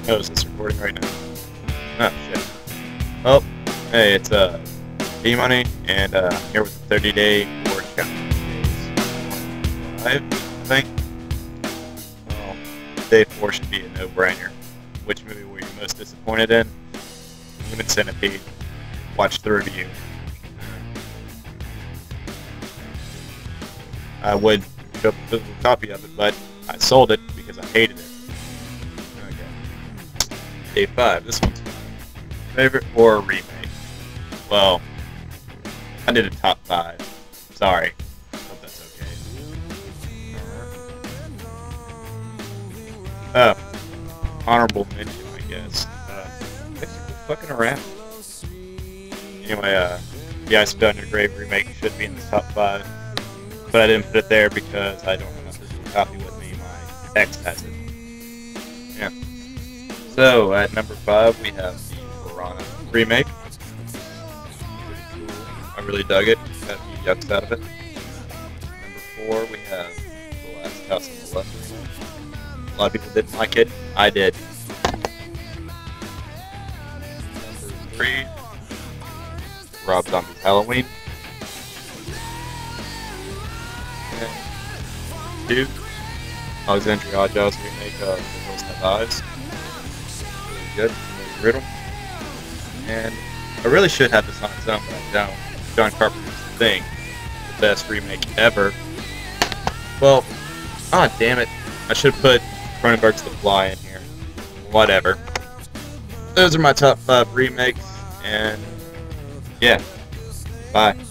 Oh, is this recording right now? Oh, shit. Oh, hey, it's E-Money, and I'm here with the 30-day board challenge. Five, I think. Well, day 4 should be a no-brainer. Which movie were you most disappointed in? Human Centipede. Watch the review. I would pick up a physical copy of it, but I sold it because I hated it. Okay. Day 5. This one's fun. Favorite horror remake? Well, I did a top 5. Sorry. Hope that's okay. Honorable mention, I guess. Thanks for fucking around. Anyway, yeah, I Spit on Your Grave remake should be in the top 5. But I didn't put it there because I don't have a physical copy with me. My ex has it. Yeah. So, at number 5, we have the Piranha remake. I really dug it. Got a few yucks out of it. Number 4, we have The Last House on the Left remake. A lot of people didn't like it. I did. Number 3, Rob Zombie's Halloween. And 2, Alexandria Aja's remake of The Hills Have Eyes. Really good. Really brutal. And I really should have this on its own, but I don't. John Carpenter's Thing, the best remake ever. Well, damn it. I should have put Cronenberg's The Fly in here. Whatever. Those are my top 5 remakes, and yeah. Bye.